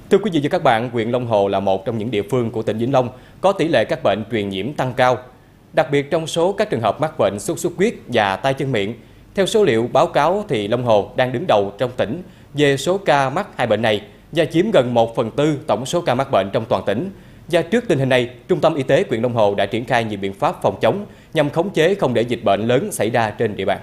Thưa quý vị và các bạn, huyện Long Hồ là một trong những địa phương của tỉnh Vĩnh Long có tỷ lệ các bệnh truyền nhiễm tăng cao. Đặc biệt trong số các trường hợp mắc bệnh sốt xuất huyết và tay chân miệng, theo số liệu báo cáo thì Long Hồ đang đứng đầu trong tỉnh về số ca mắc hai bệnh này và chiếm gần 1/4 tổng số ca mắc bệnh trong toàn tỉnh. Và trước tình hình này, Trung tâm Y tế huyện Long Hồ đã triển khai nhiều biện pháp phòng chống nhằm khống chế không để dịch bệnh lớn xảy ra trên địa bàn.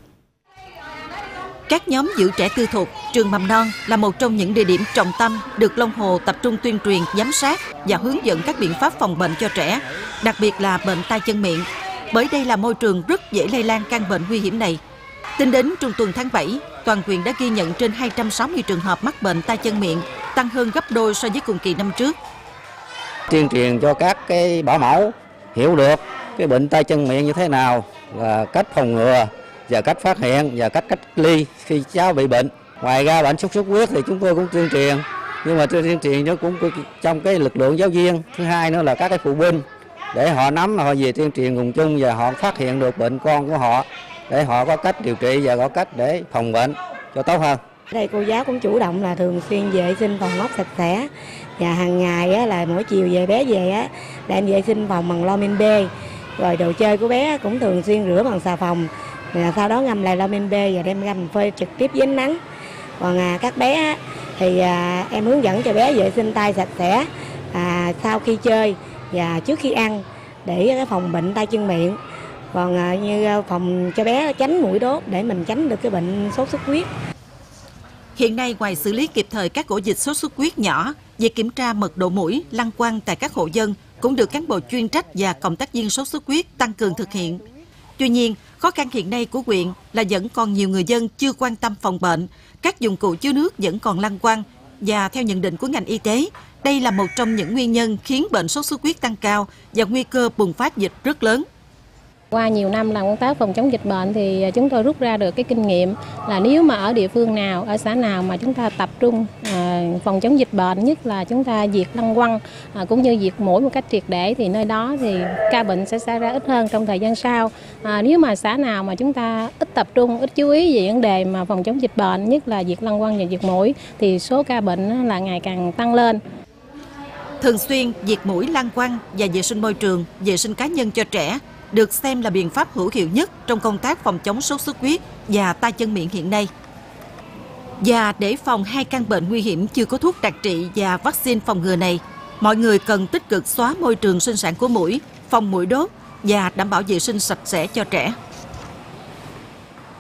Các nhóm giữ trẻ tư thục, trường mầm non là một trong những địa điểm trọng tâm được Long Hồ tập trung tuyên truyền, giám sát và hướng dẫn các biện pháp phòng bệnh cho trẻ, đặc biệt là bệnh tay chân miệng. Bởi đây là môi trường rất dễ lây lan căn bệnh nguy hiểm này. Tính đến trung tuần tháng 7, toàn huyện đã ghi nhận trên 260 trường hợp mắc bệnh tay chân miệng, tăng hơn gấp đôi so với cùng kỳ năm trước. Tuyên truyền cho các cái bảo mẫu hiểu được cái bệnh tay chân miệng như thế nào, là cách phòng ngừa và cách phát hiện và cách cách ly khi cháu bị bệnh. Ngoài ra bệnh sốt xuất huyết thì chúng tôi cũng tuyên truyền, nhưng mà tuyên truyền nó cũng trong cái lực lượng giáo viên. Thứ hai nữa là các cái phụ huynh để họ nắm, họ về tuyên truyền cùng chung và họ phát hiện được bệnh con của họ để họ có cách điều trị và có cách để phòng bệnh cho tốt hơn. Đây cô giáo cũng chủ động là thường xuyên vệ sinh phòng ốc sạch sẽ, và hàng ngày là mỗi chiều về bé về là em vệ sinh phòng bằng Lomin B, rồi đồ chơi của bé cũng thường xuyên rửa bằng xà phòng, rồi sau đó ngâm lại Lomin B và đem ra mình phơi trực tiếp dưới ánh nắng. Còn các bé thì em hướng dẫn cho bé vệ sinh tay sạch sẽ sau khi chơi và trước khi ăn để phòng bệnh tay chân miệng. Còn như phòng cho bé tránh muỗi đốt để mình tránh được cái bệnh sốt xuất huyết. Hiện nay, ngoài xử lý kịp thời các ổ dịch sốt xuất huyết nhỏ, việc kiểm tra mật độ muỗi, lăng quăng tại các hộ dân cũng được cán bộ chuyên trách và cộng tác viên sốt xuất huyết tăng cường thực hiện. Tuy nhiên, khó khăn hiện nay của huyện là vẫn còn nhiều người dân chưa quan tâm phòng bệnh, các dụng cụ chứa nước vẫn còn lăng quăng và theo nhận định của ngành y tế, đây là một trong những nguyên nhân khiến bệnh sốt xuất huyết tăng cao và nguy cơ bùng phát dịch rất lớn. Qua nhiều năm làm công tác phòng chống dịch bệnh thì chúng tôi rút ra được cái kinh nghiệm là nếu mà ở địa phương nào, ở xã nào mà chúng ta tập trung phòng chống dịch bệnh, nhất là chúng ta diệt lăng quăng cũng như diệt muỗi một cách triệt để thì nơi đó thì ca bệnh sẽ xảy ra ít hơn trong thời gian sau. Nếu mà xã nào mà chúng ta ít tập trung, ít chú ý về vấn đề mà phòng chống dịch bệnh, nhất là diệt lăng quăng và diệt muỗi thì số ca bệnh là ngày càng tăng lên. Thường xuyên diệt muỗi, lăng quăng và vệ sinh môi trường, vệ sinh cá nhân cho trẻ được xem là biện pháp hữu hiệu nhất trong công tác phòng chống sốt xuất huyết và tay chân miệng hiện nay. Và để phòng hai căn bệnh nguy hiểm chưa có thuốc đặc trị và vaccine phòng ngừa này, mọi người cần tích cực xóa môi trường sinh sản của muỗi, phòng muỗi đốt và đảm bảo vệ sinh sạch sẽ cho trẻ.